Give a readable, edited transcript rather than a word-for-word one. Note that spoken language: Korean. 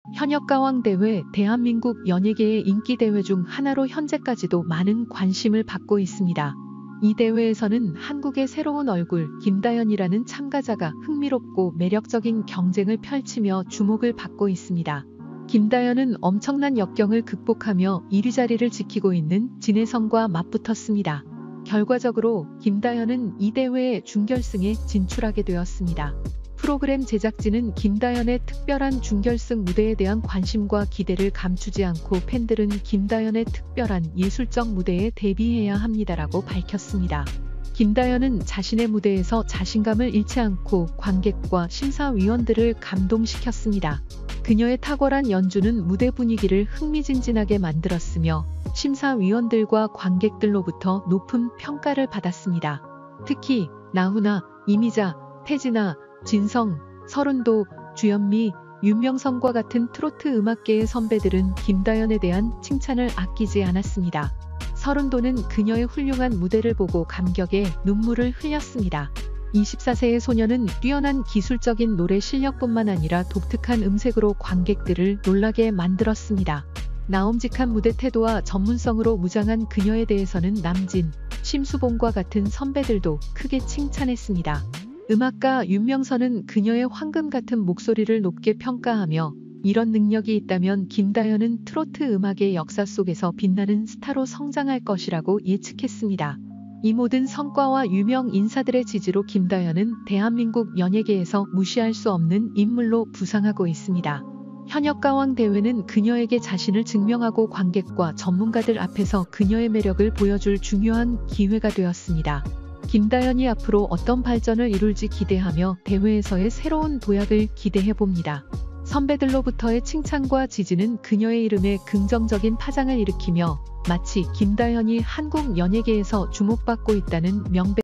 현역가왕대회 대한민국 연예계의 인기대회 중 하나로 현재까지도 많은 관심을 받고 있습니다. 이 대회에서는 한국의 새로운 얼굴 김다연이라는 참가자가 흥미롭고 매력적인 경쟁을 펼치며 주목을 받고 있습니다. 김다연은 엄청난 역경을 극복하며 1위 자리를 지키고 있는 진혜성과 맞붙었습니다. 결과적으로 김다연은 이 대회의 준결승에 진출하게 되었습니다. 프로그램 제작진은 김다연의 특별한 준결승 무대에 대한 관심과 기대를 감추지 않고 팬들은 김다연의 특별한 예술적 무대에 대비해야 합니다라고 밝혔습니다. 김다연은 자신의 무대에서 자신감을 잃지 않고 관객과 심사위원들을 감동시켰습니다. 그녀의 탁월한 연주는 무대 분위기를 흥미진진하게 만들었으며 심사위원들과 관객들로부터 높은 평가를 받았습니다. 특히 나훈아, 이미자, 태진아, 진성, 서른도, 주현미, 윤명선과 같은 트로트 음악계의 선배들은 김다연에 대한 칭찬을 아끼지 않았습니다. 서른도는 그녀의 훌륭한 무대를 보고 감격에 눈물을 흘렸습니다. 24세의 소녀는 뛰어난 기술적인 노래 실력뿐만 아니라 독특한 음색으로 관객들을 놀라게 만들었습니다. 나엄직한 무대 태도와 전문성으로 무장한 그녀에 대해서는 남진, 심수봉과 같은 선배들도 크게 칭찬했습니다. 음악가 윤명선은 그녀의 황금 같은 목소리를 높게 평가하며 이런 능력이 있다면 김다연은 트로트 음악의 역사 속에서 빛나는 스타로 성장할 것이라고 예측했습니다. 이 모든 성과와 유명 인사들의 지지로 김다연은 대한민국 연예계에서 무시할 수 없는 인물로 부상하고 있습니다. 현역가왕 대회는 그녀에게 자신을 증명하고 관객과 전문가들 앞에서 그녀의 매력을 보여줄 중요한 기회가 되었습니다. 김다연이 앞으로 어떤 발전을 이룰지 기대하며 대회에서의 새로운 도약을 기대해봅니다. 선배들로부터의 칭찬과 지지는 그녀의 이름에 긍정적인 파장을 일으키며 마치 김다연이 한국 연예계에서 주목받고 있다는 명백